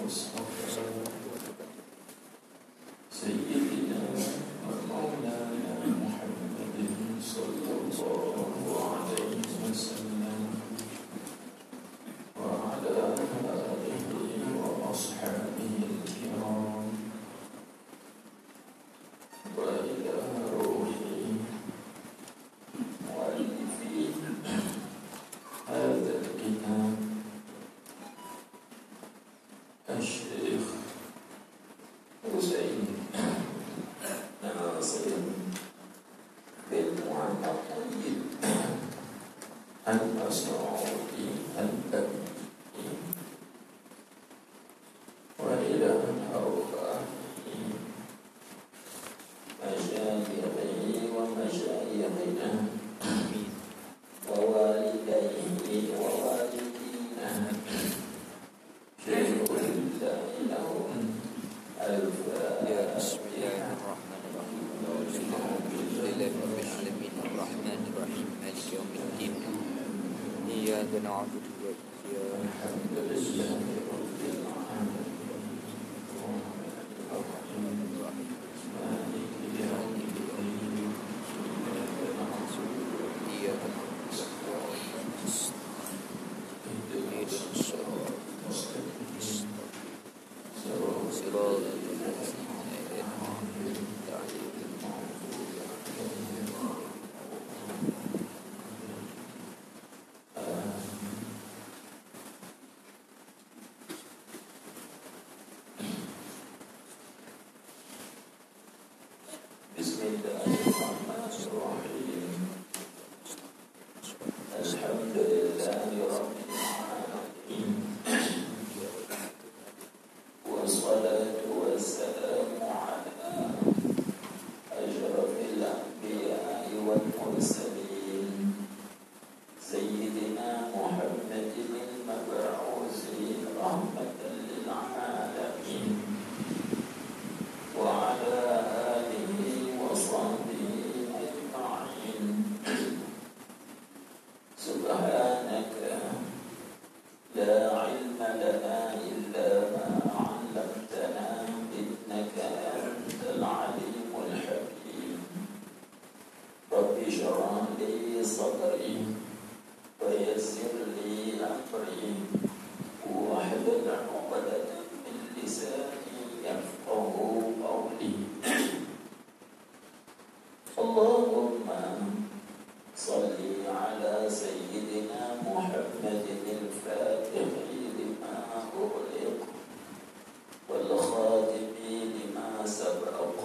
المصطفى سيدنا ومولانا محمد صلى الله عليه وسلم وعلى آله وأصحابه الكرام وإلى روح مؤلفي هذا الكتاب الشيخ حسين ناصر بن معتقد المسعودي الأبي وإلى أرواح مشايخه ومشايخنا ووالديه ووالدينا شيخ الله لهم بسم الله الرحمن الرحيم الحمد لله رب العالمين الرحمن الرحيم مالك يوم الدين إياك نعبد وإياك الحمد لله رب العالمين مالك يوم الدين إياك نعبد اهدنا الصراط المستقيم صراط الذين أنعمت عليهم بسم الله الرحمن الرحيم الحمد لله رب العالمين والصلاة والسلام على أشرف الأنبياء والمرسلين سيدنا محمد المبعوث رحمة للعالمين وعلى آله وصحبه أجمعين سبحانك لا علم لنا إلا ما علمتنا إنك أنت العليم الحكيم رب اشرح لي صدري ويسر لي أمري واحلل عقدة من لساني يفقه قولي اللهم صل على سيدنا محمد الفاتح لما أغلق والخاتم لما سبق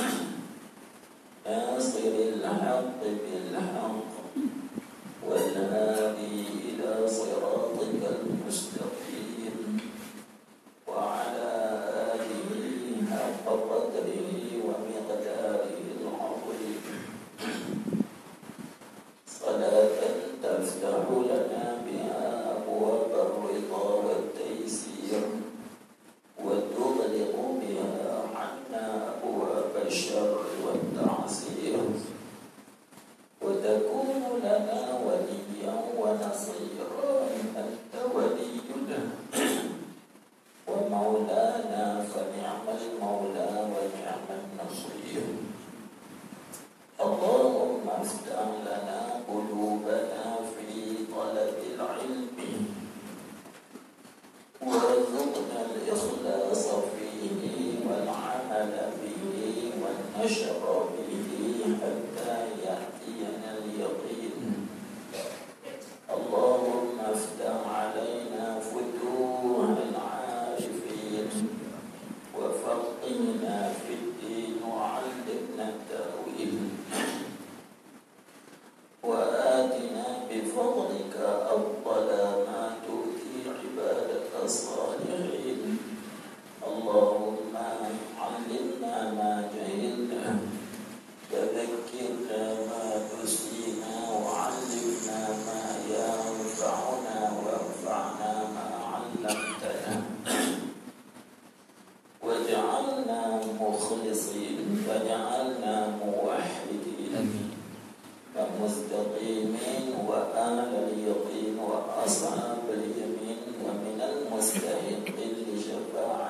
ناصر الحق بالحق والهادي إلى صراطك المستقيم وعلى آله حق قدره ومقداره العظيم صلاة تفتح لنا بها أبواب الرضا والتيسير وتغلق بها عنا أبواب الشر والتعسير وتكون لنا وليا ونصيرا أنت ولينا ومولانا فنعم المولى ونعم النصير اللهم افتح لنا قلوبنا في طلب العلم وارزقنا الإخلاص فيه والعمل به والنشر به حتى يأتينا اليقين اللهم افتح علينا فتوح العارفين وفقهنا في الدين وعلمنا التأويل وآتنا بفضلك أفضل ما تؤتي عبادك الصالحين اللهم علمنا ما جهلنا وذكرنا ما نسينا وعلمنا ما ينفعنا وانفعنا ما علمتنا واجعلنا مخلصين واجعلنا موحدين ومستقيمين وأهل اليقين وأصحاب اليمين ومن المستحقين لشفاعة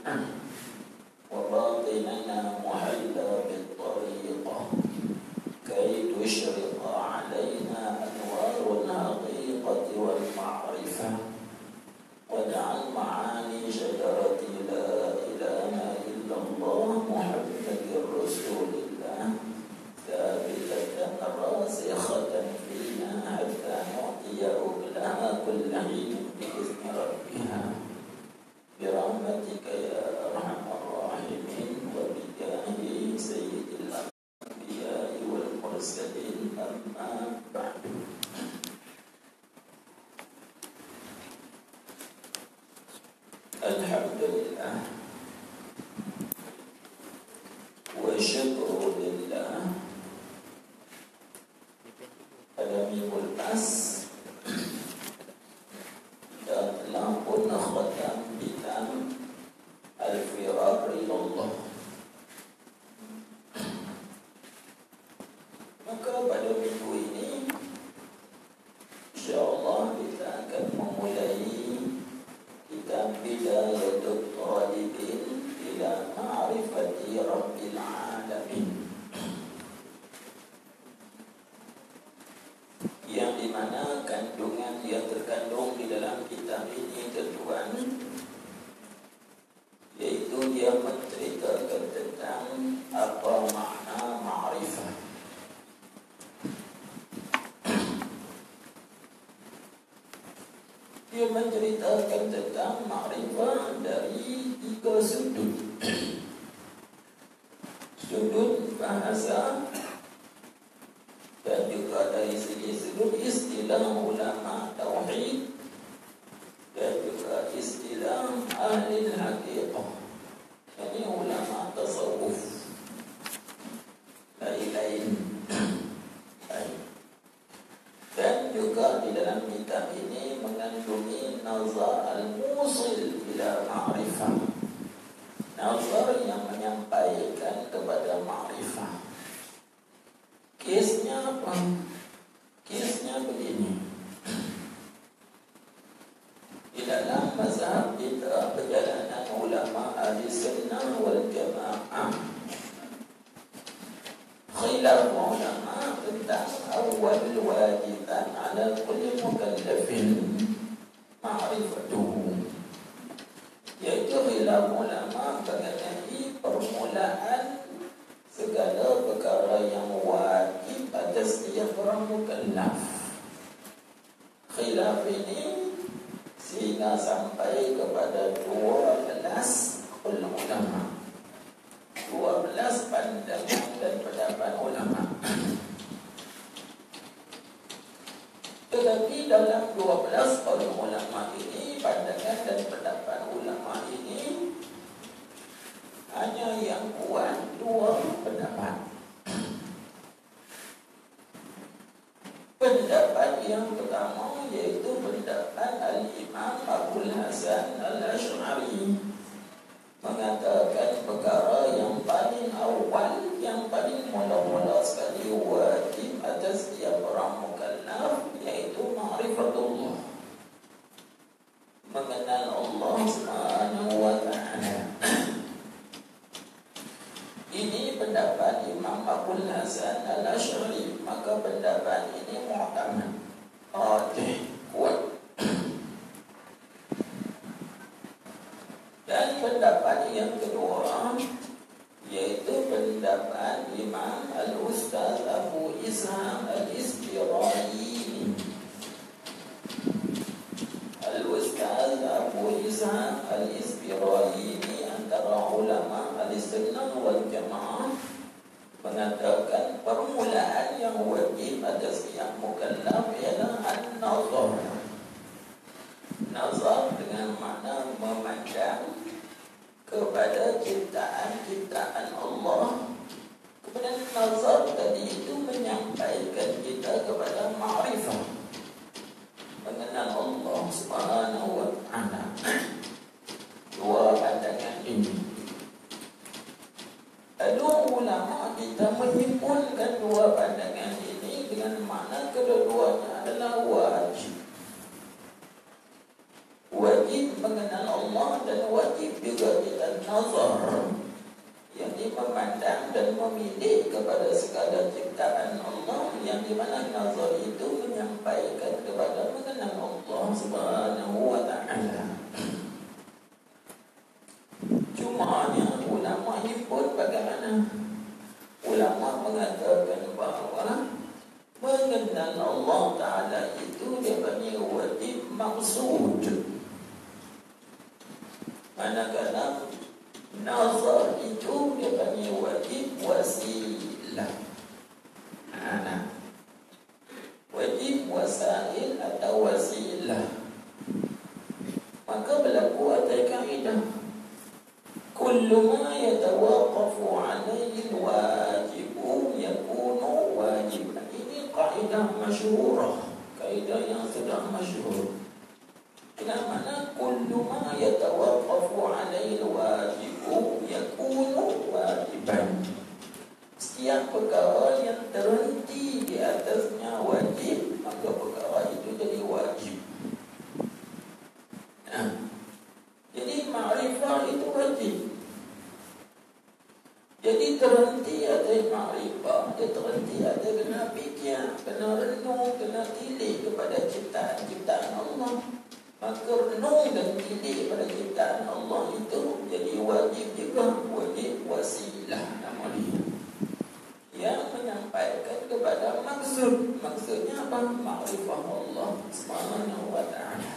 وباطننا محلى بالطريقة كي تشرق علينا أنوار الحقيقة والمعرفة واجعل معاني شجرة لا إله إلا الله محمد رسول الله ثابتة راسخة فينا حتى نعطي أكلها كل حين بإذن ربها برحمتك يا أرحم الراحمين وبجاه سيد الأنبياء والمرسلين أما بعد. الحمد لله والشكر لله. Pada minggu lepas dan telah pun khatam kitab Al-Firar ilallah. Maka pada minggu ini insyaAllah kita akan memulai kitab Bidayatul Talibin ila Ma'rifati Rabbil Alamin, yang dimana kandungan yang terkandung di dalam kitab ini tuan, yaitu dia menceritakan tentang apa makna ma'rifah. Dia menceritakan tentang ma'rifah dari 3 sudut. Sudut bahasa dan juga dari segi sudut istilah ulama tauhid dan juga istilah ahli haqiqah, yani ulama tasawuf lain-lain. Dan juga di dalam kitab ini mengandungi nazar al-musil ila ma'rifah, nazar yang menyampaikan kepada ma'rifah. Kesnya apa? Kesnya begini. Di dalam mazhab kita, perjalanan ulama ahli sunnah wal jamaah, khilaf ulama tentang awal wajiban ala kulli mukallafin ma'rifatuhu, yaitu khilaf ulama mengenai permulaan segala perkara yang wajib atas setiap orang mukallaf. Khilaf ini sehingga sampai kepada 12 ulama, 12 pandangan dan pendapat ulama. Tetapi dalam 12 ulama ini, pandangan dan pendapat ulama ini, hanya yang kuat 2 pendapat. Pendapat yang pertama yaitu pendapat Al-Imam Abul Hasan Al-Ash'ari, mengatakan perkara yang paling awal, yang paling mula-mula sekali wajib atas setiap orang mukallaf yaitu ma'rifatullah, mengenal Allah Subhanahu wa ta'ala. Ini pendapat Imam Abul Hasan Al-Ash'ari. Maka pendapat ini mu'tamad, kuat. Dan pendapat yang kedua yaitu pendapat Imam Al-Ustaz Abu Ishaq Al-Isfirayini. Al-Ustaz Abu Ishaq Al-Isfirayini, antara ulama al-sunnah wal jamaah, mengatakan permulaan yang wajib atas yang mukallaf ialah an-nazar. Nazar dengan makna memandang kepada ciptaan-ciptaan Allah. Kemudian nazar tadi itu menyampaikan kita kepada ma'rifah, mengenal Allah Subhanahu wa ta'ala. 2 pandangan ini. Lalu ulama kita menyimpulkan 2 pandangan ini dengan makna kedua-duanya adalah wajib. Wajib mengenal Allah dan wajib juga kita nazar, yang memandang dan memilih kepada segala ciptaan Allah, yang dimana nazar itu menyampaikan kepada mengenal Allah Subhanahu wa ta'ala. Cumanya ulama himpun bagaimana? Ulama mengatakan bahawa mengenal Allah Ta'ala itu dia panggil wajib maksud. Manakala nazar itu dia panggil wajib wasilah. Wajib wasail atau wasilah. Maka berlaku atas kaedah kullu ma yatawaqqafu alaihi alwajibu yakunu wajiban. Ini kaedah masyhurah, kaedah yang sudah masyhur. Yang mana kullu ma yatawaqqafu alaihi alwajibu yakunu wajiban. Setiap perkara yang terhenti di atasnya wajib, maka perkara itu jadi wajib. Jadi ma'rifah itu wajib. Jadi terhenti atas ma'rifah, dia terhenti atas kena fikir, kena renung, kena tilik kepada ciptaan-ciptaan Allah. Maka renung dan tilik pada ciptaan Allah itu jadi wajib juga, wajib wasilah nama dia. Yang menyampaikan kepada maksud. Maksudnya apa? Ma'rifah Allah Subhanahu wa ta'ala.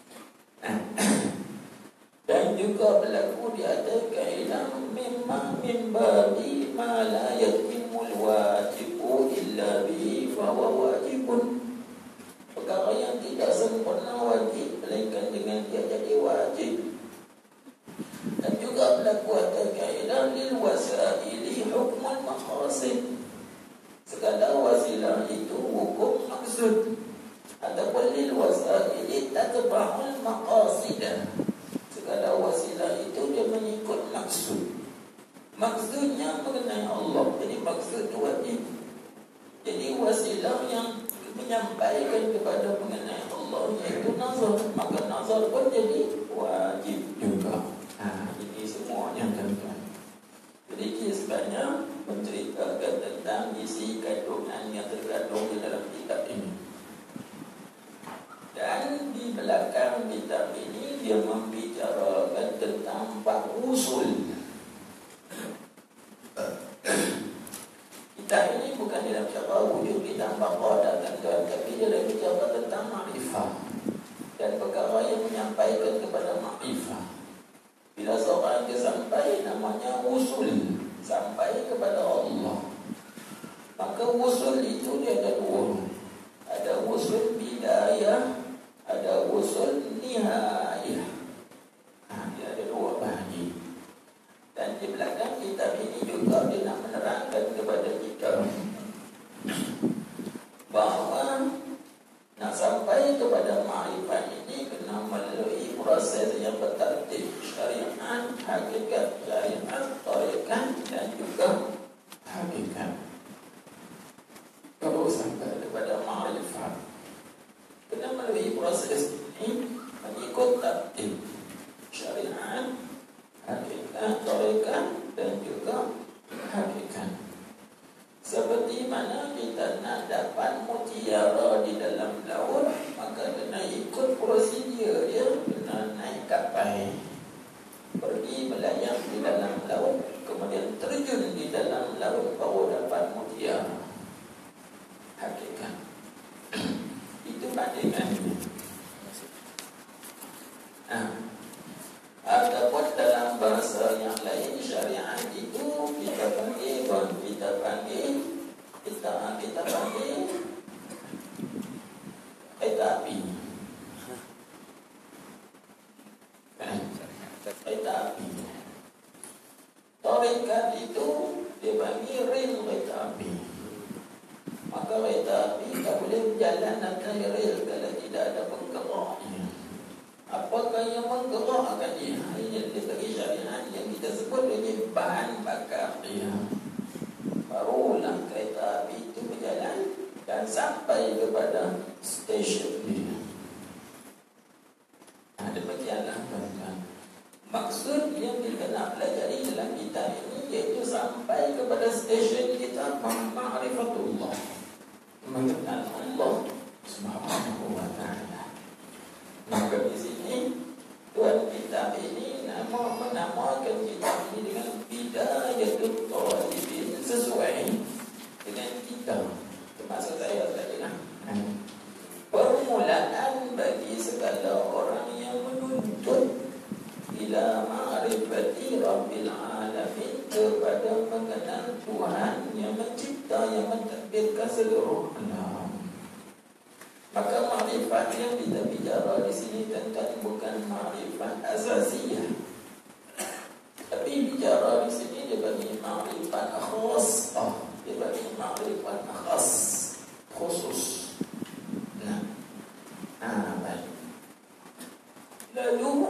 Dan juga berlaku di atas kaedah memang mimbabi ma la yatimul wajibu illa bihi fa huwa wajibun. Perkara yang tidak sempurna wajib melainkan dengan dia jadi wajib. Dan juga berlaku atas kaedah lil wasaili hukmul maqasid. Segala wasilah itu hukum maksud. Ataupun lil wasaili tatba'ul maqasidah. Segala wasilah itu dia mengikut maksud. Maksudnya mengenai Allah, jadi maksud wajib. Jadi wasilah yang menyampaikan kepada mengenai Allah iaitu nazar, maka nazar pun jadi wajib juga. Ini semuanya kan. Jadi sebenarnya menceritakan tentang isi kandungan yang terkandung di dalam kitab ini. Dan di belakang kitab ini dia membicarakan tentang bab usul. Kitab ini bukan dalam cara wujud kita baqadah kan, tapi dia dalam bicara tentang ma'rifah dan perkara yang menyampaikan kepada ma'rifah. Bila seorang dia sampai, namanya usul, sampai kepada Allah. Maka usul itu dia ada dua. Ada usul bidayah, ada usul nihayah. Dia ada dua bahagi. Dan di belakang kitab ini juga dia nak menerangkan kepada kita bahawa nak sampai kepada ma'rifah ini kena melalui proses yang bertertib. Syariat, hakikat syariat, tarikat dan juga hakikat. Kalau sampai kepada ma'rifah kena melalui proses ini mengikut tertib syariat, hakikat, tarikat dan juga hakikat. Seperti mana kita nak dapat mutiara di dalam laut, maka kena ikut prosedur dia, kena naik kapal, pergi melayang di dalam laut, kemudian terjun di dalam laut baru dapat mutiara. Hakikat. Itu bandingannya. Ataupun dalam bahasa yang lain syariat itu kita panggil etapi. Etapi. Tarikat itu dipanggil rel etapi. Maka etapi tak boleh berjalan atas rel kalau tidak ada penggeraknya. Apakah yang menggerakkan dia? Ini dia bagi syariat yang kita sebut dengan bahan bakar dia. Barulah kereta api itu berjalan dan sampai kepada stesen dia. Demikianlah tuan-tuan. kita pelajari dalam kitab ini, iaitu sampai kepada stesen kita ma'rifatullah, mengenal Allah Subhanahu wa ta'ala. Maka di sini tuan kitab ini menamakan kitab ini dengan Bidayatul Talibin, sesuai dengan kita. Termasuk saya tadi lah. Permulaan bagi segala orang yang menuntut ila ma'rifati Rabbil Alamin, kepada mengenal Tuhan yang mencipta, yang mentadbirkan seluruh alam. Maka ma'rifat yang kita bicara di sini tentang bukan ma'rifat asasiyah, tapi bicara di sini dia bagi ma'rifat khassah, dia bagi ma'rifat khas, khusus. Baik. Lalu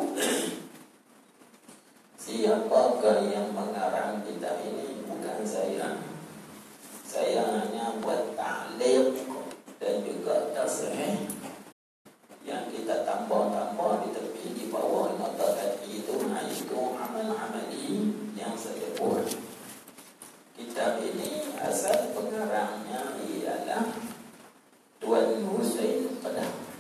siapakah yang mengarang kitab ini? Bukan saya. Saya hanya buat ta'liq dan juga tasrih yang kita tambah-tambah di tepi di bawah nota tadi itu. Itu amal-amali yang saya buat. Kitab ini asal pengarangnya ialah Tuan Husain Kedah.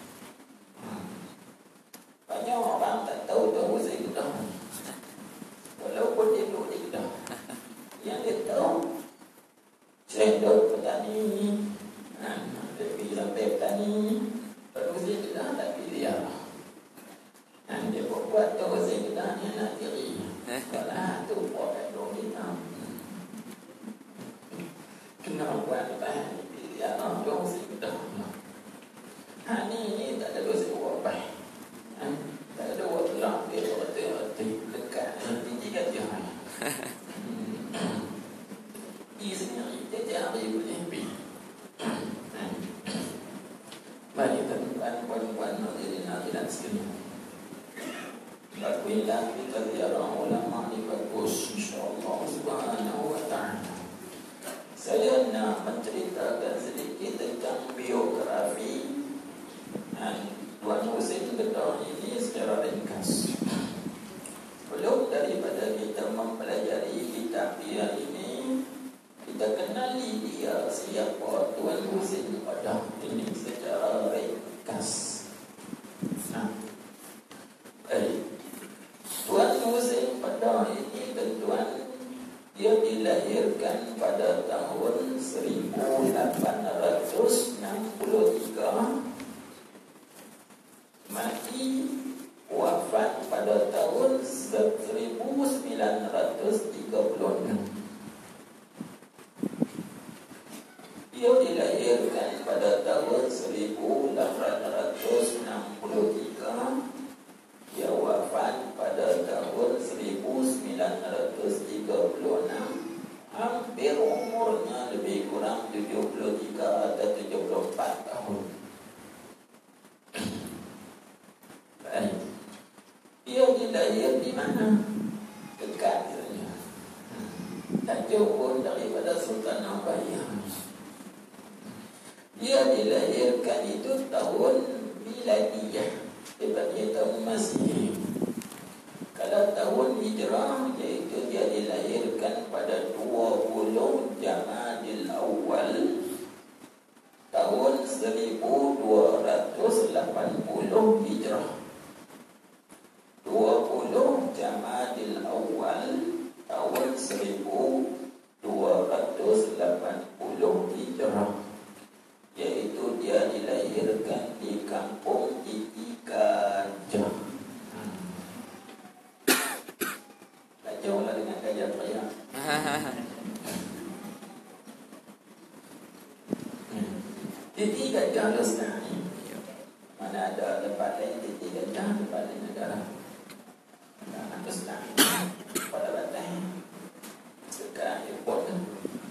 Banyak orang tak tahu Tuan Husain Kedah, walaupun dia duduk di Kedah. Yang dia tahu Syekh Daud Petani, dia pergi sampai Petani, Tuan Husain Kedah tak pilih apa. Dia buat Tuan Husain Kedah ni nak diri. Kalau tu buat kat dua kita, kena buat apa? Pilih apa Tuan Husain Kedah. Ni tak ada dosa buat apa. Tak ada buat lah. Dia berkata dekat biji gajah. Dia sendiri dia cari boleh pergi. Mari tuan-tuan, puan-puan, hadirin sekalian, lakuinlah kita ziarah ulama ni bagus, insya-Allah Subhanahu wa ta'ala. Saya nak menceritakan sedikit tentang biografi Tuan Husain Kedah ini secara ringkas. Belum daripada kita mempelajari kitab dia ini, kita kenali dia siapa Tuan Husain Kedah ini secara ringkas. Tuan Husain Kedah ini tuan, dia dilahirkan pada tahun 1863, mati wafat pada tahun 1936. Dia dilahirkan pada tahun 1863. Dia wafat pada tahun 1936. Hampir umurnya lebih kurang 73 atau 74 tahun. Dia dilahir di mana? Dekat saja, tak jauh pun daripada Sultan Ambayah. Dia dilahirkan itu tahun miladiyah, dia tahun Masihi. Kalau tahun Hijrah, iaitu dia dilahirkan pada 20 Jamadil Awal tahun 1280 Hijrah. 20 Jamadil Awal tahun 1280 Hijrah, iaitu dia dilahirkan di kampung Titi Gajah. Tak jauh lah dengan Gajah Raya. Titi Gajah Lestari. Mana ada tempat lain Titi Gajah, tempat lain negara. Lestari pada Batam dekat airport kan.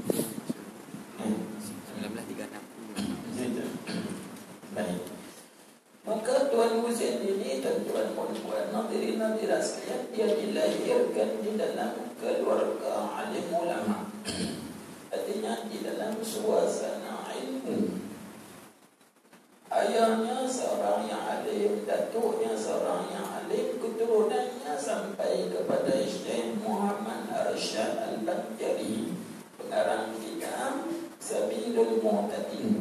1936. Baik. Maka Tuan Husain ini, tuan-tuan puan-puan, hadirin hadirat sekalian, dia dilahirkan di dalam keluarga alim ulama. Artinya di dalam suasana ilmu. Ayahnya seorang yang alim, datuknya seorang yang alim, keturunannya sampai kepada Syekh Muhammad Arsyad Al-Banjari, pengarang kitab Sabilul Mu'tadin,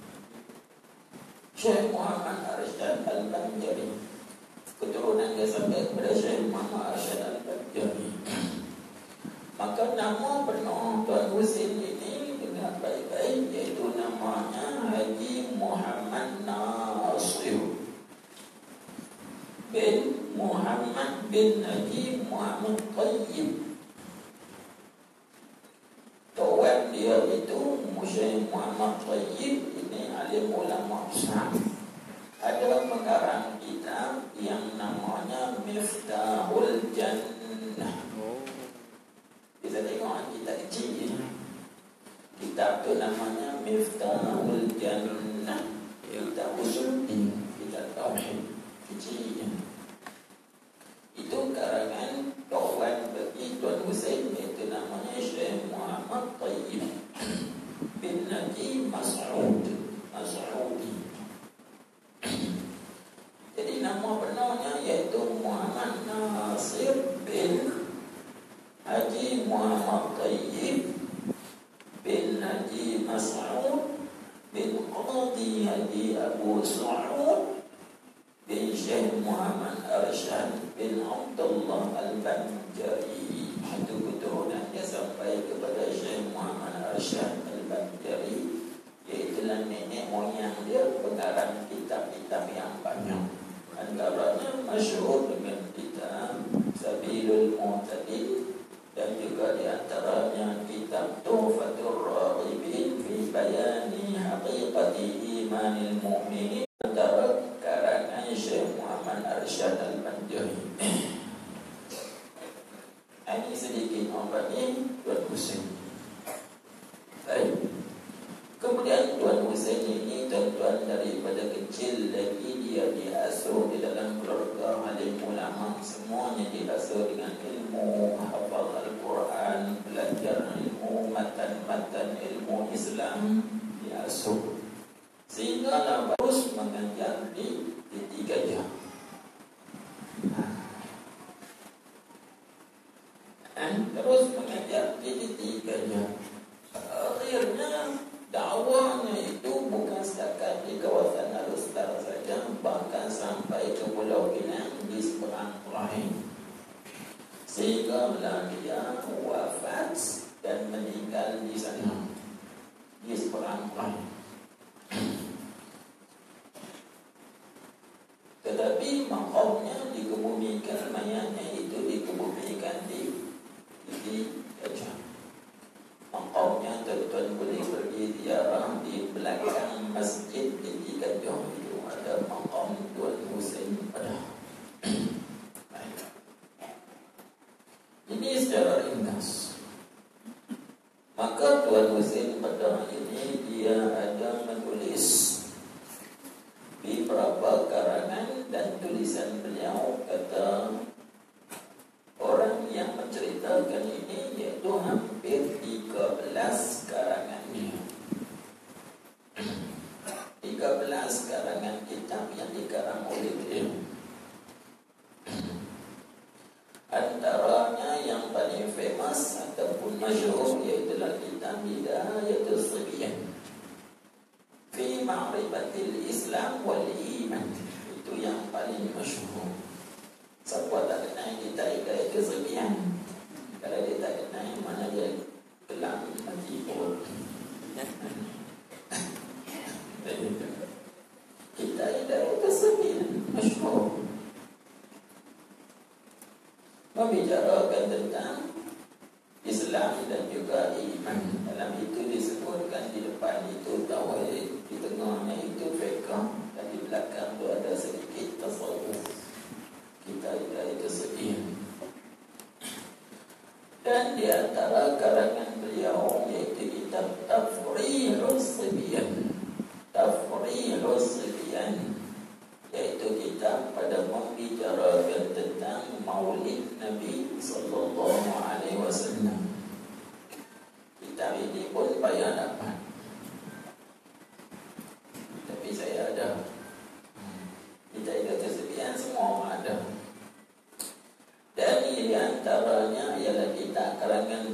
Syekh Muhammad Arsyad Al-Banjari, keturunan dia sampai kepada Syekh Muhammad Arsyad Al-Banjari. Maka nama penuh Tuan Husin ini dengan baik-baik, iaitu namanya Haji Muhammad Nasir bin Muhammad bin Haji Muhammad Tayyib. Tuan dia itu Syekh Muhammad Tayyib ini alim ulama besar. Ada pengarang kitab yang namanya Miftahul Jannah. Kita tengok kitab kecil. Kitab tu namanya Miftahul Jannah. Kitab usul din, kitab tauhid kecil. Itu karangan kawan bagi Tuan Husain, iaitu namanya Syekh Muhammad Tayyib bin Haji Mas'udi. Jadi nama penuhnya iaitu Muhammad Nasir bin Haji Muhammad Tayyib bin Haji Mas'ud bin Qadi Haji Abu Sa'ud bin Syekh Muhammad Arsyad bin Abdullah Al-Banjari. Itu keturunannya sampai kepada Syekh Muhammad Arsyad Al-Banjari, iaitu nenek moyang dia pengarang kitab-kitab yang banyak. Antaranya masyhur dengan kitab Sabilul Mu'tadin, dan juga diantaranya kitab Tuhfatur Raghibin fi Bayani Haqiqati Imanil Mu'minin, antara karangan Syekh Muhammad Arsyad Al-Banjari. Ini sedikit mengenai Tuan Husain. Baik. Kemudian Tuan Husain ini tuan-tuan daripada kecil lagi dia diasuh di dalam keluarga alim ulama. Semuanya diasuh dengan ilmu, hafal Al-Quran, belajar ilmu, matan-matan ilmu Islam, diasuh. Sehingga terus mengajar di Gajah. Terus mengajar di Gajah. Akhirnya dakwahnya itu bukan setakat di kawasan Al-Ustar saja, bahkan sampai ke Pulau Pinang di seberang lain. Sehingga dia wafat dan meninggal di sana, di seberang lain. Tetapi makamnya dikebumikan, mayatnya itu dikebumikan di Gajah. Makamnya tuan-tuan boleh pergi ziarah di belakang masjid di Gajah itu, ada makam Tuan Husain pada. Ini secara ringkas. Maka Tuan Husain pada ini dia ada menulis beberapa karangan, dan tulisan beliau kata orang yang menceritakan ini yaitu hampir 13 karangannya. 13 karangan kitab yang dikarang oleh beliau. Antaranya yang paling famous ataupun masyhur iaitu kitab Hidayatul Sibyan fi Ma'rifatil Islam wal Iman. Itu yang paling masyhur. Siapa tak kenal kita Hidayatul Sibyan? Kalau dia tak kenal, mana dia kelam mati pun. Kita Hidayatul Sibyan masyhur, membicarakan tentang Islam dan juga iman. Dalam itu disebutkan di depan itu tauhid, di tengahnya itu fiqh, dan di belakang itu ada sedikit tasawuf. Kita itu sedih. Dan di antara karangan beliau yaitu kitab Tafrihus Sibyan. Tafrihus Sibyan yaitu kitab pada membicarakan tentang Maulid Nabi sallallahu alaihi wasallam. Kitab ini pun payah dapat, tapi saya ada. Kita itu tersediaan semua ada. Dan di antaranya ialah kitab karangan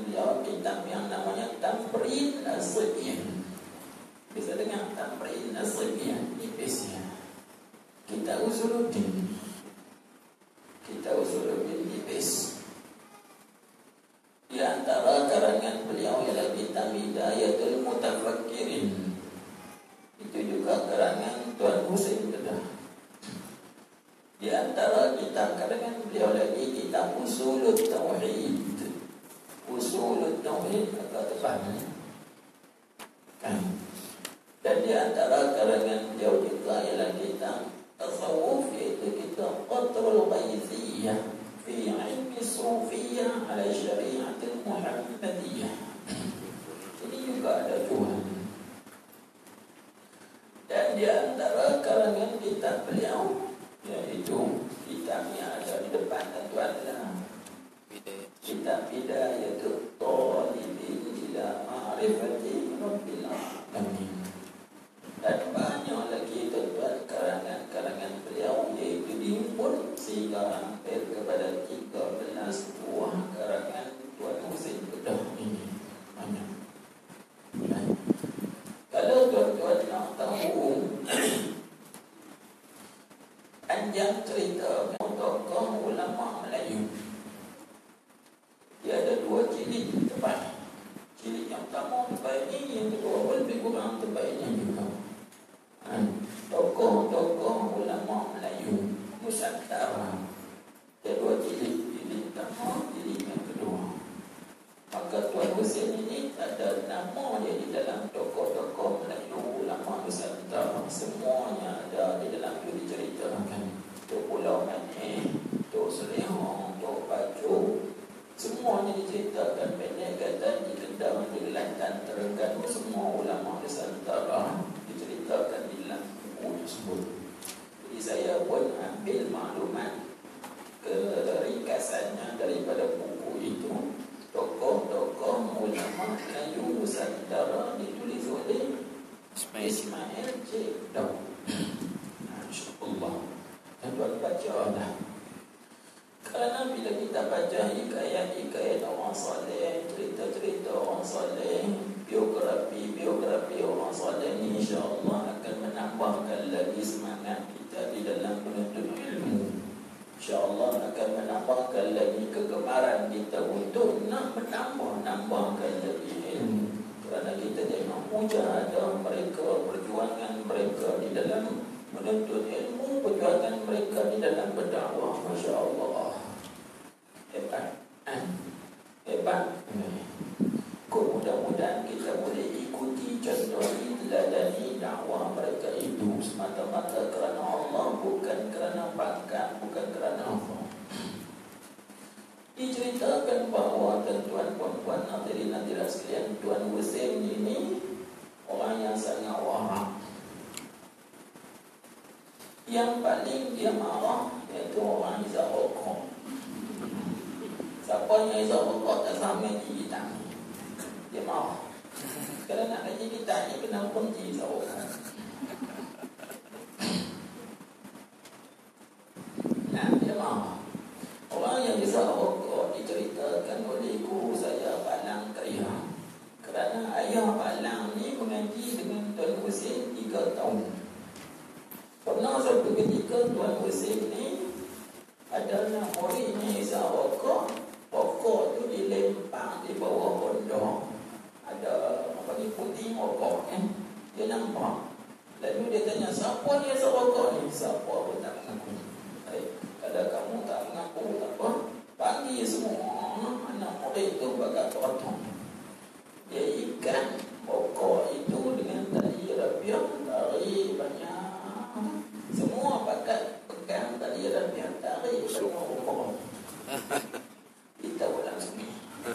tamrin nasibiyah. Bisa dengar tamrin nasibiyah, nipisnya. Kita usuluddin nipis. Di antara karangan beliau ialah kitab Hidayatul Mutafakkirin. Itu juga karangan Tuan Husain Kedah. Di antara kitab karangan beliau lagi kitab Usulut Tauhid. Usulut Tauhid agak tepatnya kan. Dan di antara karangan beliau juga ialah kitab Tasawuf, yaitu kitab Qatrul Ghaithiyah fi ilmi Sufiyah ala syariatil Muhammadiyah. Ini juga ada dua. Dan di antara karangan kitab beliau, yaitu kitabnya ada di depan tentu adalah kitab Hidayatul Talibin ila Ma'rifati Rabbil Alamin. Dan banyak lagi tuan-tuan karangan beliau, yaitu dihimpun sehingga hampir kepada 13 buah karangan Tuan Husain Kedah ini. Banyak. Kalau tuan-tuan nak tahu panjang cerita tokoh ulama Melayu, dia ada dua ciri terbaik. Ciri yang pertama terbaik ini, yang kedua pun lebih kurang terbaiknya juga. Tokoh-tokoh ulama Melayu Nusantara, ada dua ciri. Ciri pertama, ciri yang kedua. Maka Tuan Husain ini ada nama dia di dalam tokoh-tokoh Melayu ulama Nusantara. Semuanya ada di dalam itu diceritakan. Tok Pulau Manih, Tok Selehong, Tok Pacu, semuanya diceritakan. Pendek kata di Kedah, di Kelantan, Terengganu, semua ulama Nusantara diceritakan di dalam buku tersebut. Jadi saya pun ambil maklumat ringkasannya daripada buku itu. Tokoh-tokoh ulama Melayu Nusantara ditulis oleh Ismail C. Daud. InsyaAllah. Dan tuan baca dah. Kerana bila kita baca hikayat-hikayat orang saleh, cerita-cerita orang saleh, biografi orang saleh ini, insyaAllah akan menambahkan lagi semangat kita di dalam menuntut ilmu. InsyaAllah akan menambahkan lagi kegemaran kita untuk nak menambahkan lagi ilmu. Kerana kita tengok mujahadah mereka, perjuangan mereka di dalam menuntut ilmu, perjuangan mereka di dalam berdakwah, Masya Allah, hebat. Mudah-mudahan kita boleh ikuti contoh teladani dakwah mereka itu semata-mata kerana Allah, bukan kerana pangkat, bukan kerana apa. Diceritakan bahawa tuan-tuan, puan-puan, hadirin-hadirat sekalian, Tuan Husain ini orang yang sangat warak. Yang paling dia marah iaitu orang hisap rokok. Siapa yang hisap rokok tak sama gigi tangan, dia marah. Kalau nak nak gigi tangan, kena kunci hisap rokok. Nah, dia marah. Orang yang hisap rokok diceritakan oleh guru saya, Palang Kaya. Kerana ayah Palang ni mengaji dengan Tuan Husain 3 tahun. Pernah satu ketika Tuan Husain ni ada anak muridnya hisap rokok. Rokok tu dilempar di bawah pondok. Ada apa ni, putih rokok kan. Dia nampak. Lalu dia tanya, siapa ni hisap rokok ni? Siapa pun tak mengaku. Kalau kamu tak mengaku, tak apa, panggil semua anak murid itu bagai potong. Dia ikat rokok itu dengan tali rapiah, tarik banyak. Semua pakat pegang tali rapiah, tarik banyak rokok. Kita ulang sini.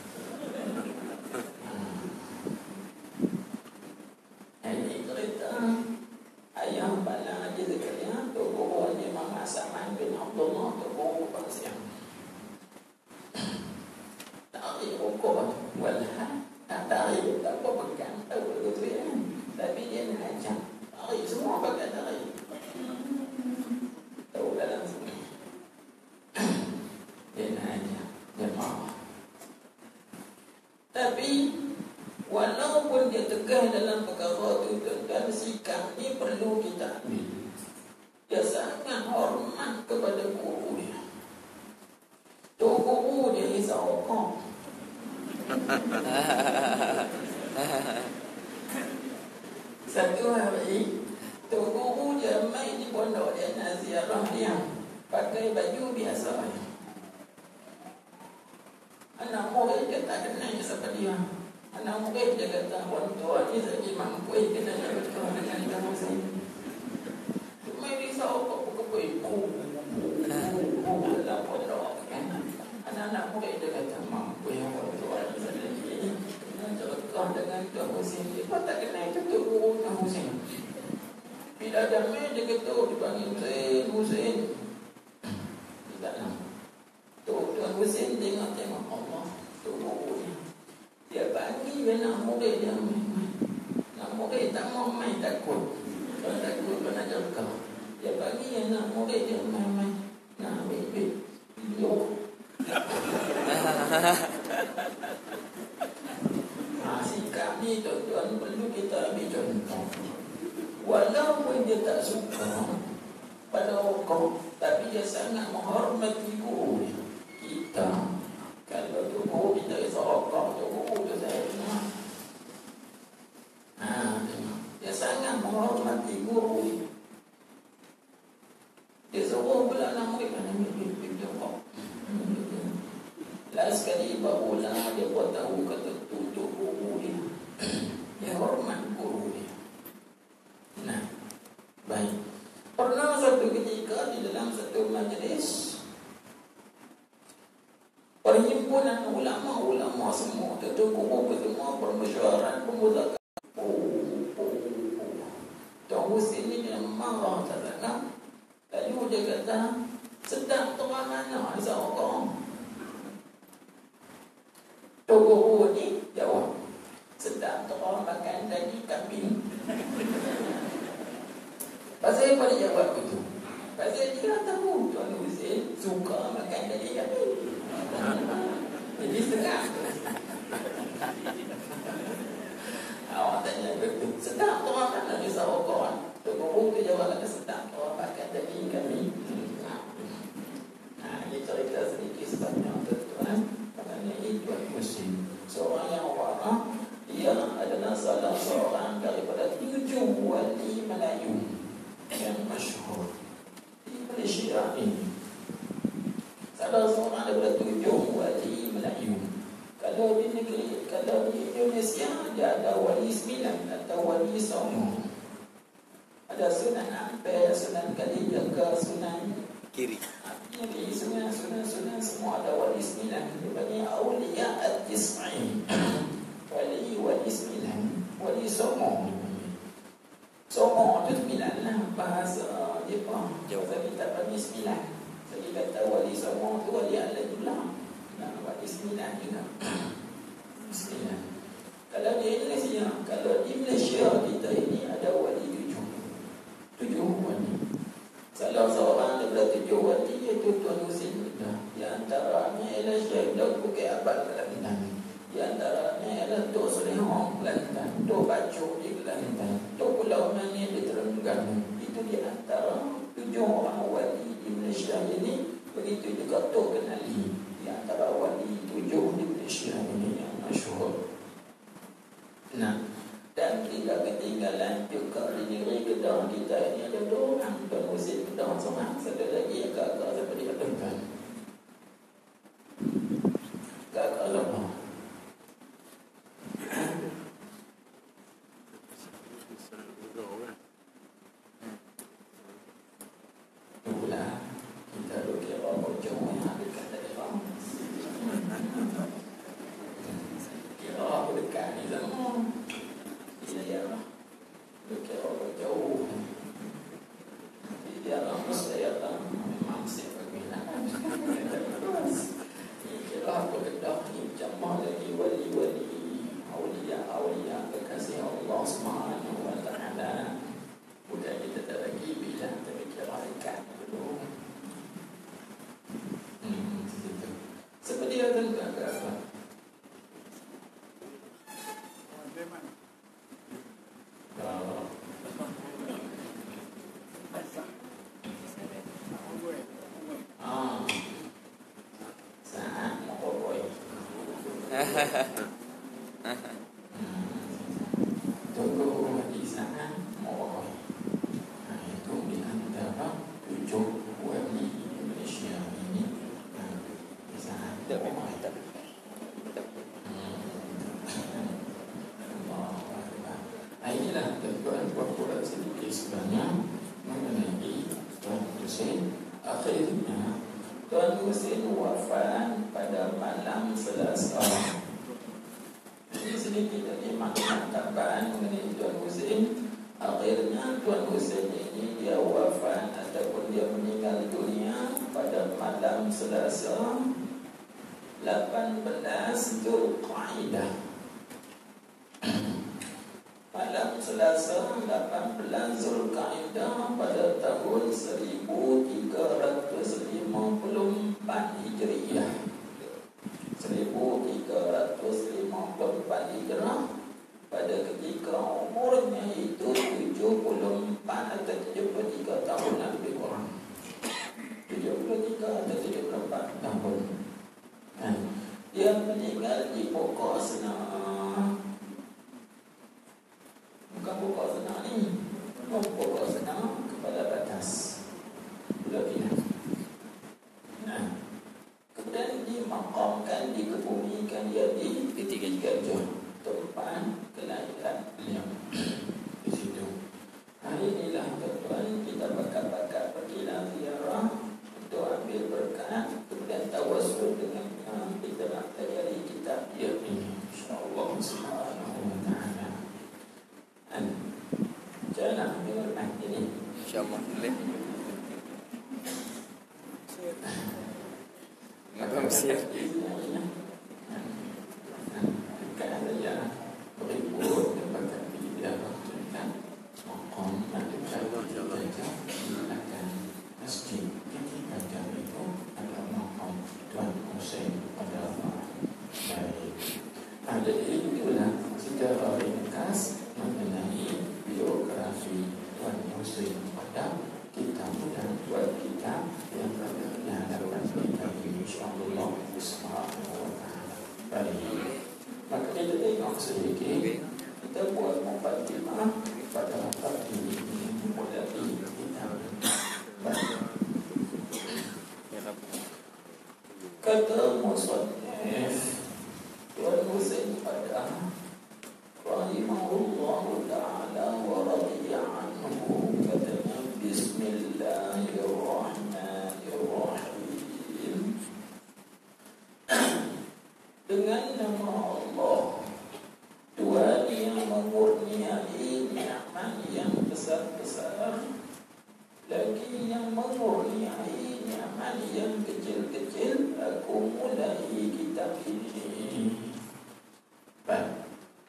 Ini cerita ayah Palang Haji Zakaria, tokoh Imam Hasan bin Abdullah, tokoh Persia. Tarik rokok, walah, tak tarik, tak apa pegang, tahu begitu ya. Tapi dia nak ajak, tarik semua pakai tarik. Tahu dalam sini. Dia nak ajak, dia marah. Tapi Walaupun dia tegah dalam perkara itu, dan sikap ni perlu kita ambil. Dia sangat hormat kepada guru dia. Tu guru dia risau kau. Satu hari, tu guru dia main di pondok dia nak ziarah dia. Pakai baju biasa. Anak murid dia tak kenal siapa dia. Anak murid dia kata, orang tua ni saya mampu kita nak berkata dengan kamu saya. Main risau apa-apa ibu dalam pondok kan. Anak-anak murid dia kata, mampu yang orang tua ni saya lagi. Nak berkata dengan kamu saya. Dia tak kenal itu tu guru kamu saya. Bila ada main dia kata, dipanggil Hussein. Tidak lah. Tuan Hussein tengok Allah. Tu guru ni. Dia bagi anak murid dia main. Anak murid tak mau main takut. Kalau takut kena jaga. Dia bagi anak murid dia main. Nah, baik. Yo. Sikap ni tuan-tuan perlu kita ambil contoh. Walaupun dia tak suka pada rokok, tapi dia sangat menghormati guru dia. Kita kalau tu guru kita risau rokok, tu guru tu saya dengar. Dia sangat menghormati guru dia. Dia suruh pula nak murid mana murid rokok. Last sekali barulah dia buat tahu kata tu guru dia. Dia hormat guru dia. Nah, baik. Pernah satu ketika di dalam satu majlis perhimpunan ulama-ulama semua, tentu guru semua bermesyuarat pemuzakarah. Tuan Hussein ni dia marah tak nak. Lalu dia kata, sedang tuan mana risau kau? Tuan guru ni jawab, sedang tuan makan daging kambing. Pasal apa dia jawab begitu? Pasal dia tahu Tuan Hussein suka makan daging kambing. Jadi setengah. Awak tanya betul. Sedang tuan mana risau kawan? Tuan guru tu jawab lagi sedang tuan makan daging kambing. Ini cerita sedikit sebanyak tuan. Kerana ini Tuan Hussein seorang yang warah. Dia adalah salah seorang daripada 7 wali Melayu yang masyhur di Malaysia ini. Salah seorang daripada 7 wali Melayu. Kalau di negeri, kalau di Indonesia dia ada wali 9 atau wali Songo. Ada Sunan Ampel, Sunan Kalijaga, Sunan Kiri. Ini Sunan semua ada wali 9. Dia panggil Auliya At-Tis'in. Wali 9. Wali Songo. Songo itu 9 lah bahasa Jepang. Bahasa kita panggil 9. Jadi kata wali Songo itu wali Al-Jula. Nah, wali 9 juga. 9. Kalau di Indonesia, kalau di Malaysia kita ini ada wali 7 wali. Salah seorang daripada 7 wali iaitu Tuan Hussein. Di antaranya ialah Syekh Daud Bukit Abad Kelantan. Di antaranya ialah Tok Selehong Kelantan, Tok Bacu di Kelantan, Tok Pulau Mani di Terengganu. Itu di antara 7 orang wali di Malaysia ini. Begitu juga Tok Kenali di antara wali 7 di Malaysia ini yang masyhur. Nah, dan tidak ketinggalan juga di negeri Kedah kita ini ada 2 orang Tuan Hussein Kedah seorang. Satu lagi yang kakak seperti katakan. Kakak lama. Itulah kita kira bocor yang dekat dari orang. Kira aku dekat ni semua. Dia kira jauh. Dia orang saya memang saya berminat. Toko di sana mau itu di antara 7 wali Indonesia ini di sana inilah tuan puan sedikit sebanyak mengenai Tuan Hussein. Akhirnya Tuan Hussein wafat pada malam Selasa. Ini sedikit dari makna tambahan mengenai Tuan Hussein. Akhirnya Tuan Hussein ini dia wafat ataupun dia meninggal dunia pada malam Selasa 18 Zulqa'dah. Malam Selasa 18 Zulqa'dah pada tahun 1354 Hijriah. 1354 Hijrah. Pada ketika umurnya itu 74 atau 73 tahun lebih kurang. 73 atau 74 tahun. Dia meninggal di pokok senang. Bukan pokok senang ni, pokok senang kepala batas Pulau Pinang. Kemudian dimakamkan, dikebumikan dia di Tiga tempat kelahiran beliau di situ. Hari inilah tuan-tuan kita bakar-bakar pergilah ziarah untuk ambil berkat, kemudian tawassul dengan yang kita nak pelajari kitab dia ini. InsyaAllah subhanahu wa ta'ala. Jangan nak ambil berkat ini. InsyaAllah boleh. Abang Mesir. Bukan saja berikut berbagai video tentang makom dan akan masjid yang kita itu adalah makom Tuan Hussein pada baik. Jadi itulah secara ringkas mengenai biografi Tuan Hussein pada kitab dan buat kitab yang berada di hadapan kita ini, insyaAllah subhanahu wa ta'ala. Baik, maka kita tengok sedikit, kita buat muqaddimah pada bab ini mulai kitab. Baik, kata musannif Tuan Hussein pada rahimahullahu ta'ala wa radiya anhu, katanya Bismillahirrahmanirrahim. Dengan nama Allah, Tuhan yang memurniai nikmat yang besar-besar, lagi yang memurniai nikmat yang kecil-kecil, aku mulai kitab ini. Baik.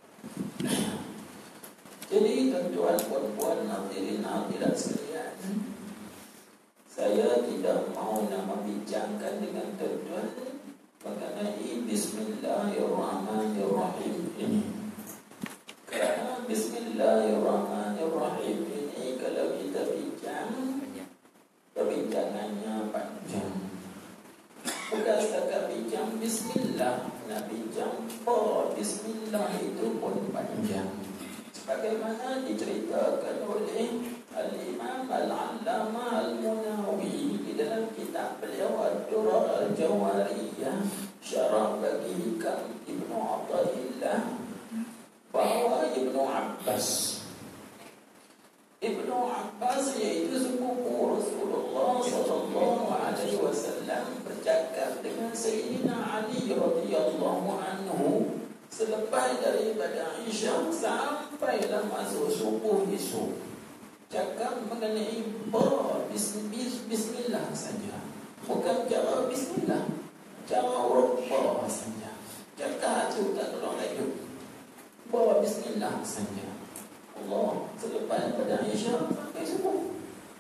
Jadi tuan-tuan, puan-puan, hadirin hadirat sekalian, saya tidak mau nak membincangkan dengan tuan-tuan mengenai Bismillahirrahmanirrahim ini. Kerana Bismillahirrahmanirrahim ini kalau kita bincang, perbincangannya panjang. Bukan setakat bincang Bismillah, nak bincang Bismillah itu pun panjang. Bagaimana diceritakan oleh Al-Imam Al-Allamah Al-Munawi di dalam kitab beliau Ad-Durrar Al-Jawariyah, syarah bagi hikam Ibnu Athaillah, bahawa Ibnu Abbas iaitu sepupu Rasulullah SAW bercakap dengan Sayyidina Ali radhiyallahu anhu selepas daripada Aisyah sampailah masuk subuh esok. Cakap mengenai bismillah saja, bukan cara bismillah, cara huruf ba saja. Cakap tu tak tolong lagi, bawa bismillah saja. Allah selepas daripada Aisyah sampai subuh.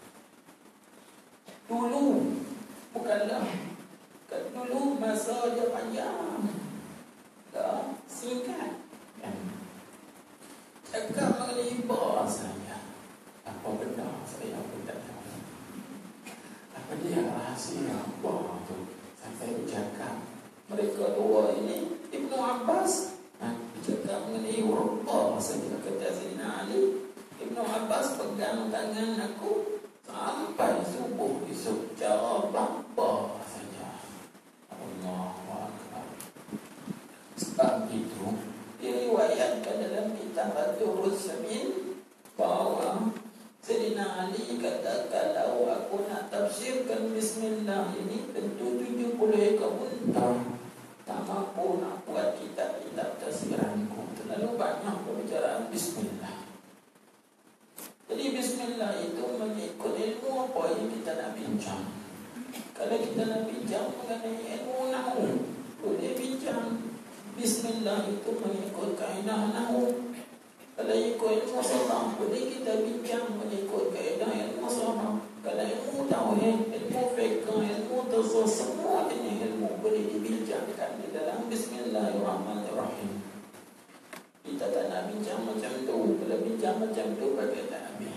Dulu bukanlah, dulu masa dia panjang, dah singkat kan? Cakap mengenai bahasanya, apa benda saya pun tak tahu. Apa dia rahsia apa tu sampai bercakap. Mereka dua ini, Ibnu Abbas bercakap mengenai huruf ba saja, kata Sayyidina Ali. Ibnu Abbas pegang tangan aku sampai subuh esok, cara ba saja. Allahu Akbar. Sebab itu diriwayatkan dalam kitab Ad-Durrus Samin bahwa Sayyidina Ali kata, kalau aku nak tafsirkan Bismillah ini tentu 70 ekor unta, tak mampu nak buat kitab-kitab tafsiranku, terlalu banyak pembicaraan Bismillah. Jadi Bismillah itu mengikut ilmu apa yang kita nak bincang. Kalau kita nak bincang mengenai ilmu nahwu, boleh bincang Bismillah itu mengikut kaedah nahwu. Kalau ikut ilmu saraf, boleh kita bincang mengikut kaedah ilmu saraf. Kalau ilmu tauhid, ilmu fiqh, ilmu tasawuf, semua jenis ilmu boleh dibincangkan di dalam Bismillahirrahmanirrahim. Kita tak nak bincang macam tu. Kalau bincang macam tu, pakai tak habis.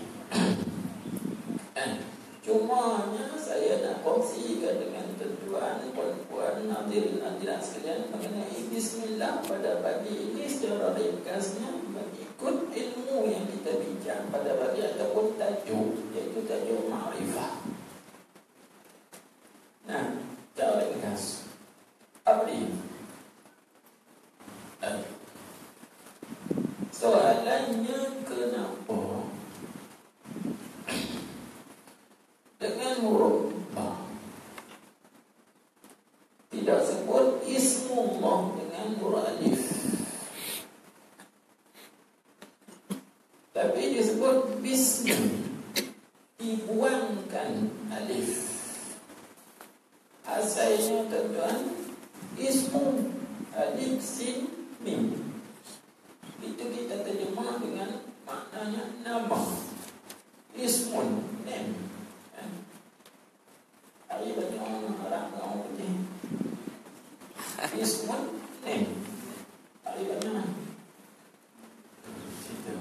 Cumanya saya nak kongsikan dengan tuan-tuan, puan-puan, hadirin-hadirat sekalian mengenai Bismillah pada pagi ini secara ringkasnya mengikut ilmu yang kita bincang pada pagi ataupun tajuk, iaitu tajuk ma'rifah. Nah, secara ringkas apa ini? Soalannya, kenapa dengan huruf ba tidak sebut ismullah dengan huruf alif, tapi disebut bismi, dibuangkan alif. Asalnya tuan-tuan, ismu alif sin mim, itu kita terjemah dengan maknanya nama. Ismun, name. Hari banyak orang putih. Ismun, name. Hari banyak. Situ.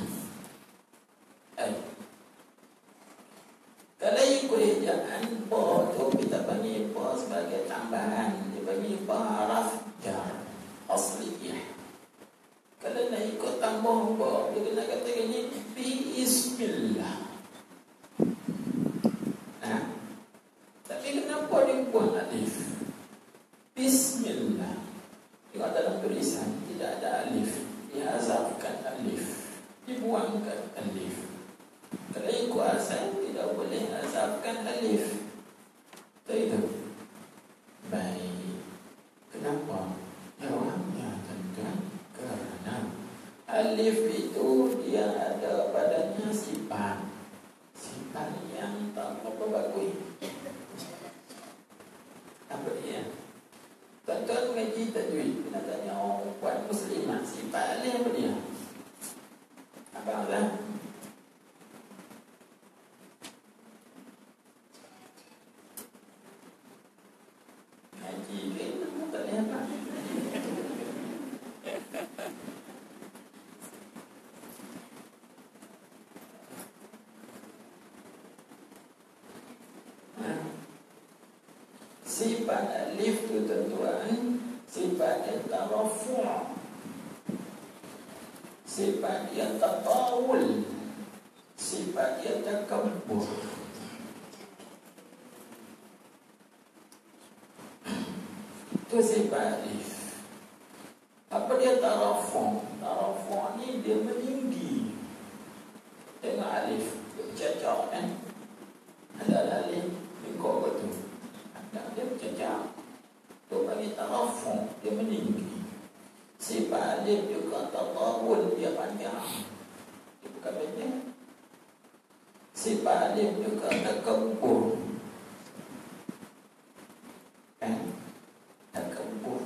Kalau ikut ejaan ba tu, kita panggil ba sebagai tambahan. Dia panggil ba haraf jar asliyah. Kalau nak ikut tambah ba, dia kena kata gini, Bismillah. Nah, tapi kenapa dia buang alif? Bismillah. Tengok dalam tulisan tidak ada alif, dihazafkan alif, dibuangkan alif. Kalau ikut asal tidak boleh hazafkan alif. Itu. Baik. Kenapa? Jawabnya tuan-tuan, kerana alif itu dia ada padanya sifat yang tak apa bagus. Apa dia? Tuan-tuan mengaji tajwid, kena tanya orang puan muslimah, sifat alif apa dia? Abang lah. Ngaji ke? Tak boleh apa? Sifat alif tu tuan-tuan, sifat yang tarafu', sifat yang tatawul, sifat yang takabbur. Itu sifat alif. Apa dia tarafu'? Tarafu' ni dia meninggi. Tengok alif, bercacak kan? Ada alif, bengkok betul. Dia bercacap. Itu bagi tarafu', dia meninggi. Sifat alif juga tatawul, dia panjang. Dia bukan pendek. Sifat alif juga takabbur. Takabbur.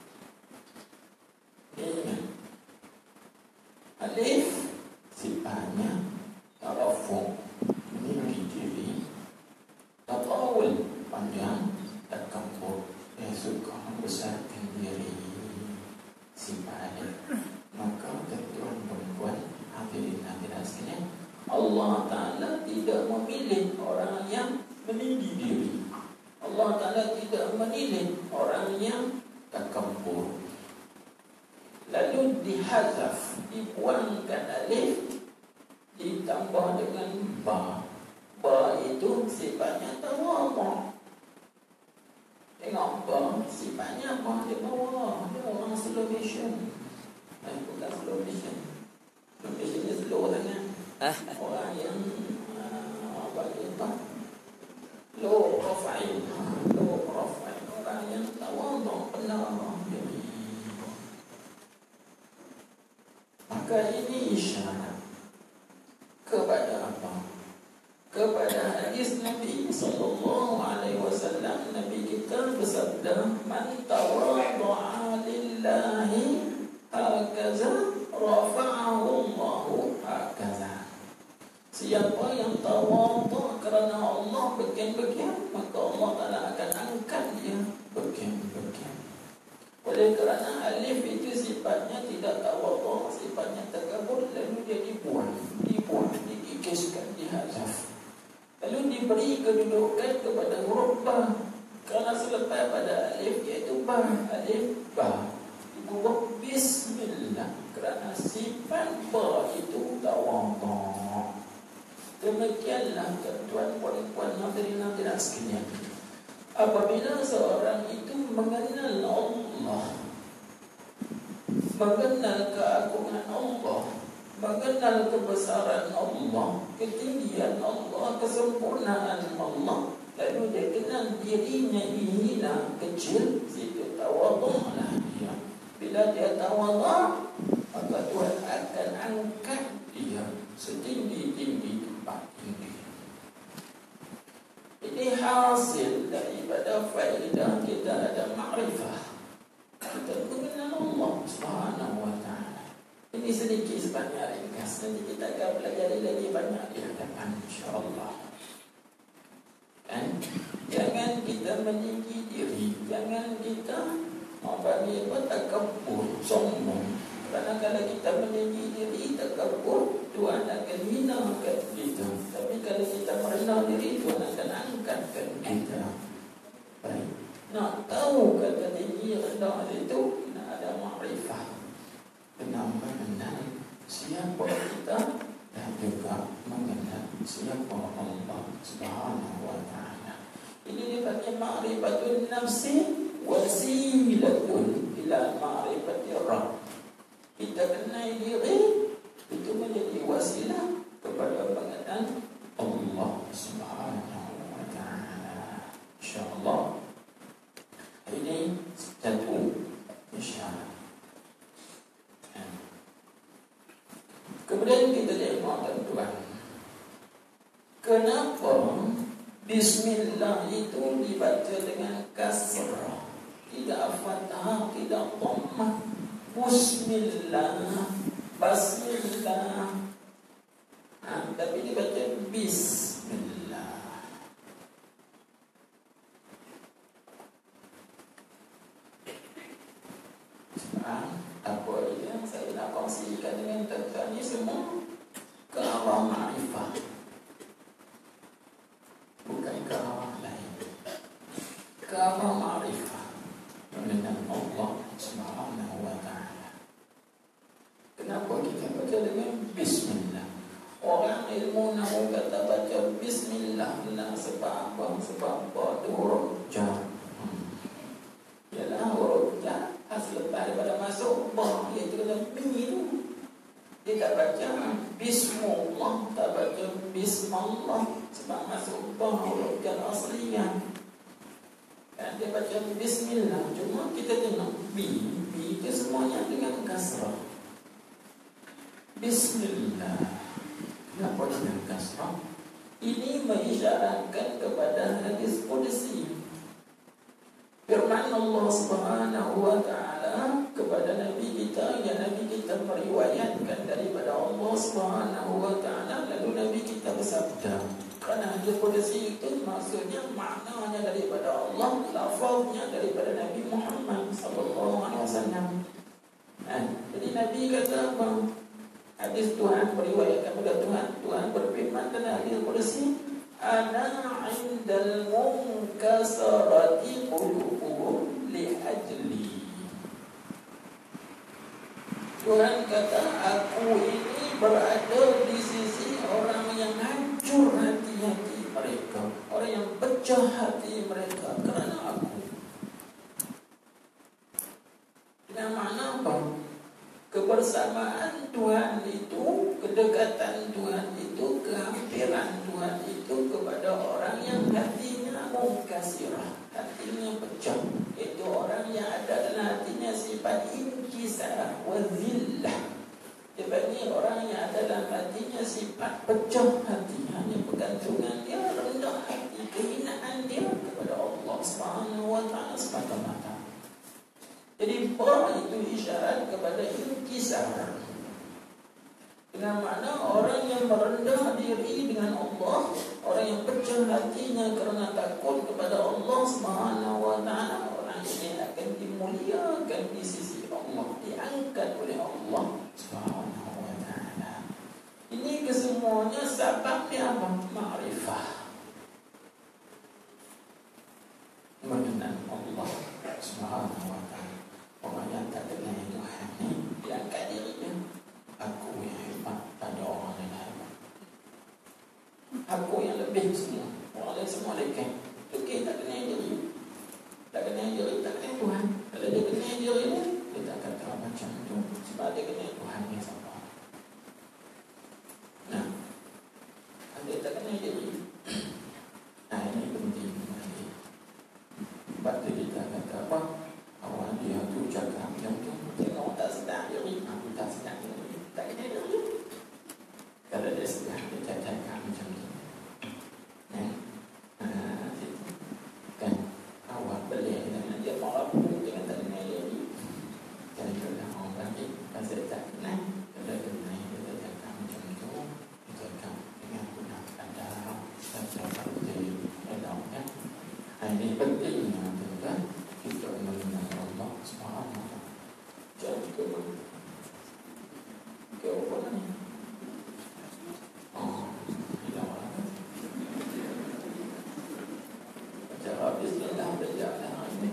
Alif sifatnya tarafu', meninggi diri. Tatawul, panjang. Takabbur, dia suka membesarkan diri. Sifat alif. Maka tuan-tuan perempuan, hadirin-hadirat sekalian, Allah Ta'ala tidak memilih orang yang meninggi diri. Allah Ta'ala tidak memilih orang yang takabbur. lalu dihazaf, dibuangkan alif, ditambah dengan ba. Ba itu sifatnya tawadhu. Tengok ba sifatnya apa? Dia bawa, dia orang slow motion. Bukan slow motion. Slow motion dia slow sangat. Orang yang apa dia? Low profile. Low profile. Orang yang tawadhu, penuh. Maka ini isyarat kepada apa? Kepada hadis Nabi sallallahu alaihi wasallam. Nabi kita bersabda, "Man tawadha'a lillahi hakaza rafa'ahu Allahu hakaza." Siapa yang tawadhu kerana Allah bagian-bagian, maka Allah Taala akan angkat dia bagian-bagian. Oleh kerana alif itu sifatnya tidak tawadhu, sifatnya takabur, lalu dia dibuang, dikikiskan, dihazaf. Lalu diberi kedudukan kepada huruf ba. Kerana selepas pada alif iaitu ba, alif ba. Huruf bismillah. Kerana sifat ba itu tawadhu. Demikianlah tuan-tuan, puan-puan, hadirin-hadirat sekalian. Apabila seorang itu mengenal Allah, mengenal keagungan Allah, mengenal kebesaran Allah, ketinggian Allah, kesempurnaan Allah, lalu dia kenal dirinya ini kecil, situ tawadhu'lah dia. Bila dia tawadhu', maka Tuhan akan angkat dia setinggi-tinggi tempat tinggi. Ini hasil daripada faedah kita ada ma'rifah. Kita mengenal Allah Subhanahu wa ta'ala. Ini sedikit sebanyak ringkas. Nanti kita akan pelajari lagi banyak di hadapan, insyaAllah. Jangan kita meninggi diri. Jangan kita takabur, sombong. Kerana kalau kita meninggi diri, takabur, Tuhan akan hinakan kita. Tapi kalau kita merendah diri, Tuhan akan angkatkan kita. Baik. Nak tahu kata tinggi rendah itu, kena ada ma'rifah. Kena mengenal siapa kita dan juga mengenal siapa Allah Subhanahu wa ta'ala. Ini dipanggil ma'rifatun nafsi wasilatun ila ma'rifati Rabb. Kita kenal diri, itu menjadi wasilah kepada pengenalan Allah Subhanahu wa ta'ala. InsyaAllah ini satu isyarat. Kemudian kita tengok tuan-tuan, kenapa Bismillah itu dibaca dengan kasrah, tidak fathah, tidak dhammah? Bismillah, Basmillah, tapi dibaca Bismillah. Apa yang saya nak kongsikan dengan tuan-tuan ini semua ke arah ma'rifah, bukan ke arah lain, ke arah ma'rifah mengenal Allah Subhanahu wa ta'ala. Kenapa kita baca dengan Bismillah? Orang ilmu nahu kata baca Bismillah lah sebab apa? Sebab apa? Itu huruf jar. Ialah huruf jar selepas daripada masuk bah, iaitu kata mi itu. Dia tak baca Bismillah, tak baca Bismillah sebab masuk bah huruf jar asliyah. Dan dia baca Bismillah. Cuma kita tengok B itu semuanya dengan kasrah. Bismillah. Kenapa dengan kasrah? Ini mengisyaratkan kepada hadis qudsi. Firman Allah Subhanahu wa ta'ala kepada Nabi kita, yang Nabi kita meriwayatkan daripada Allah Subhanahu wa ta'ala, lalu Nabi kita bersabda. Kerana hadis qudsi itu maksudnya maknanya daripada Allah, lafaznya daripada Nabi Muhammad sallallahu alaihi wasallam. Jadi Nabi kata apa? Hadis Tuhan meriwayatkan kepada Tuhan berfirman dalam hadis qudsi, ana 'indal munkasarati qulubuhum li ajli. Tuhan kata, aku ini berada di sisi orang yang hancur hati-hati mereka, orang yang pecah hati mereka kerana aku. Dengan makna apa? Kebersamaan Tuhan itu, kedekatan Tuhan itu, kehampiran Tuhan itu kepada orang yang hatinya mungkasirah, hatinya pecah. Itu orang yang ada dalam hatinya sifat inkisar wa zillah. Dibanding orang yang ada dalam hatinya sifat pecah hati, hanya pergantungan dia, rendah hati, kehinaan dia kepada Allah Subhanahu wa ta'ala semata-mata. Jadi ba itu isyarat kepada inkisar. Dengan makna orang yang merendah diri dengan Allah, orang yang pecah hatinya kerana takut kepada Allah Subhanahu wa ta'ala, orang ini akan dimuliakan di sisi Allah, diangkat oleh Allah Subhanahu wa ta'ala. Ini kesemuanya sebabnya apa? Ma'rifah, mengenal Allah Subhanahu wa ta'ala. Orang yang tak kenal Tuhan ni, dia angkat dirinya. Aku yang hebat, tak ada orang lain hebat. Aku yang lebih semua, orang lain semua lekat. Okey, tak kenal diri. Tak kenal diri, tak kenal Tuhan. Kalau dia kenal diri ni, dia tak kata macam tu. Sebab dia kenal Tuhan yang sama. Nah, kalau dia tak kenal diri, nah ini penting. Sebab tu kita kata apa? Awal dia tu cakap macam tu, tengok tak sedar diri, aku tak sedar diri, tak kena diri. Kalau dia sedar, dia cakap macam tu. Kan, awal balik dengan dia marah pun dengan tak kena diri. Jadi kalau orang balik, pasal tak kenal, kalau kenal, dia cakap macam tu, dia cakap dengan guna adab, dan cakap jadi adab kan. Ini pentingnya, kan? Kita mengenal Allah Subhanahu wa ta'ala. Jadi ke mana? Ke mana ni? Oh, tidak mana. Baca habis dah belajar dah ini.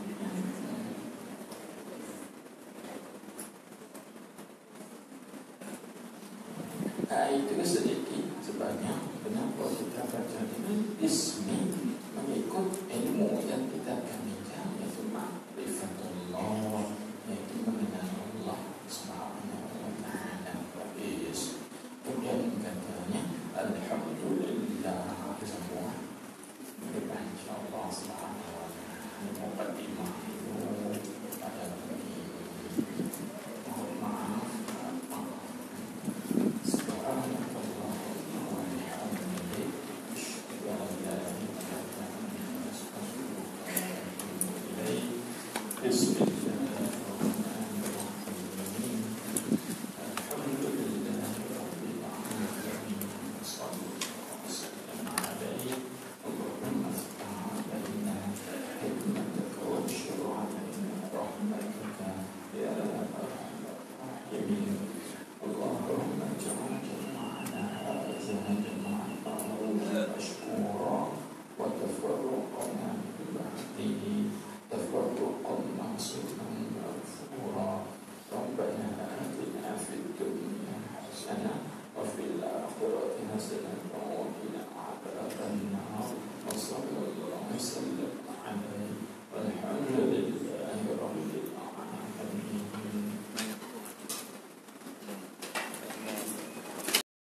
Itu sedikit sebabnya kenapa kita baca dengan ismi, mengikut ilmu yang kita akan bincang, iaitu ma'rifatullah, yaitu mengenal Allah Subhanahu wa ta'ala. Kemudian katanya alhamdulillah, semua kita insyaAllah Subhanahu wa ta'ala muqaddimah itu pada begini. Mohon maaf.